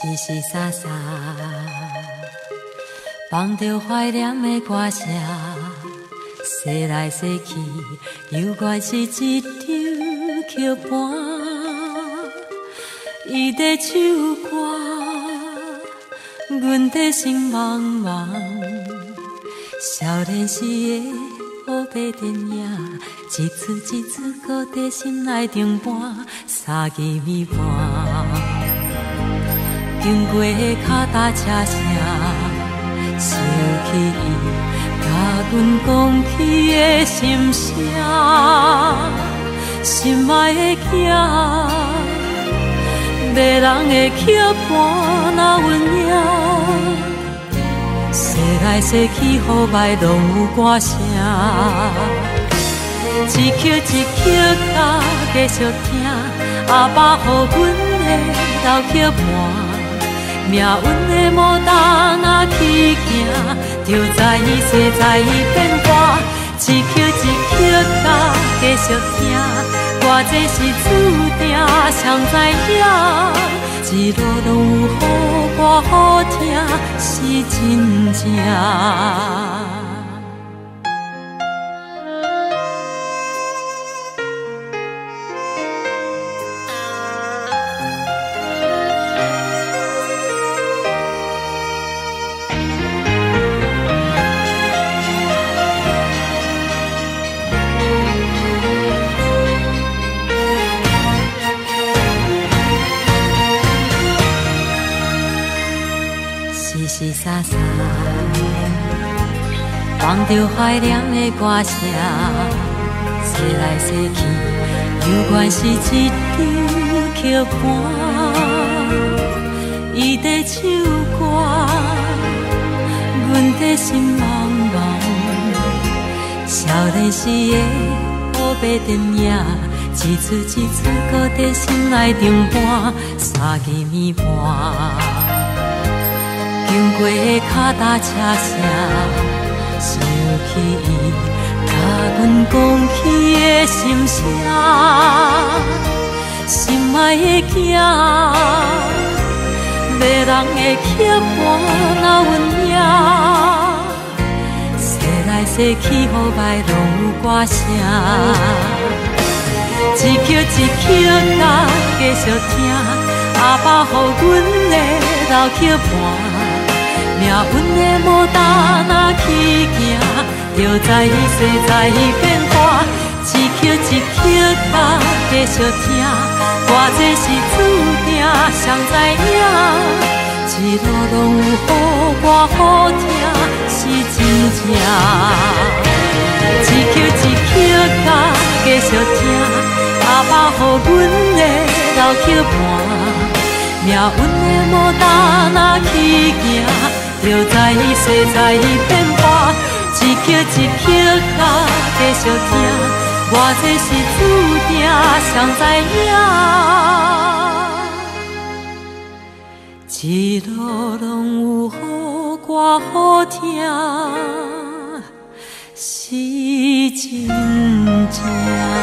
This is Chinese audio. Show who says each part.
Speaker 1: 淅淅洒洒，放着怀念的歌声，洗来洗去，犹原是一张曲盘。伊在唱歌，阮在心茫茫。少年时的黑白电影，一字一字搁在心内重播，三更暝半。经过的脚踏车声，想起伊甲阮讲起的心声，心爱的囝，迷人的曲盘那温柔，洗来洗去，雨霾拢有歌声，一曲一曲甲继续听，阿爸予阮的老曲盘。命运的无担若去行，就知伊世在变化，一曲一曲甲继续听，我这是注定谁知影，一路拢有好歌好听，是真正。淅淅洒洒，放着怀念的歌声，洗来洗去，犹原是一张曲盘。伊在唱歌，阮在心茫茫。少年时的黑白电影，一字一字搁在心内重播，三更暝半。经过的脚踏车声，想起伊甲阮讲起的心声，心爱的囝，迷人的曲盘那温柔，洗来洗去，雨霾拢有歌声，一曲一曲甲继续听，阿爸予阮的老曲盘。命运的无担若去行，就知伊世在变化，一曲一曲甲继续听，我这是注定谁知影，一路拢有好歌好听，是真正。一曲一曲甲继续听，阿爸予阮的老曲盘。命运的无担若去行，就知伊世在变化，一曲一曲甲继续听，我这是注定谁知影，一路拢有好歌好听，是真正。